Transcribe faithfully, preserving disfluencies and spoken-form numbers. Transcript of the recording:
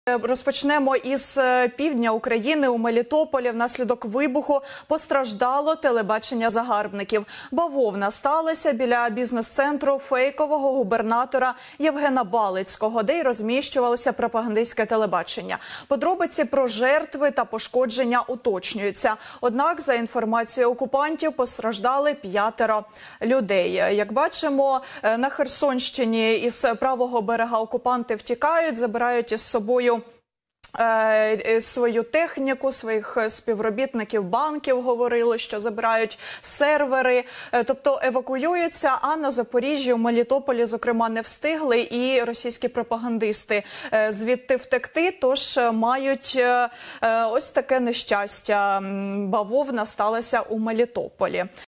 Розпочнемо із півдня України. У Мелітополі внаслідок вибуху постраждало телебачення загарбників. Бавовна сталася біля бізнес-центру фейкового губернатора Євгена Балицького, де й розміщувалося пропагандистське телебачення. Подробиці про жертви та пошкодження уточнюються. Однак, за інформацією окупантів, постраждали п'ятеро людей. Як бачимо, на Херсонщині із правого берега окупанти втікають, забирають із собою свою техніку, своїх співробітників банків, говорили, що забирають сервери, тобто евакуюються, а на Запоріжжі, у Мелітополі, зокрема, не встигли і російські пропагандисти звідти втекти, тож мають ось таке нещастя. Бавовна сталася у Мелітополі.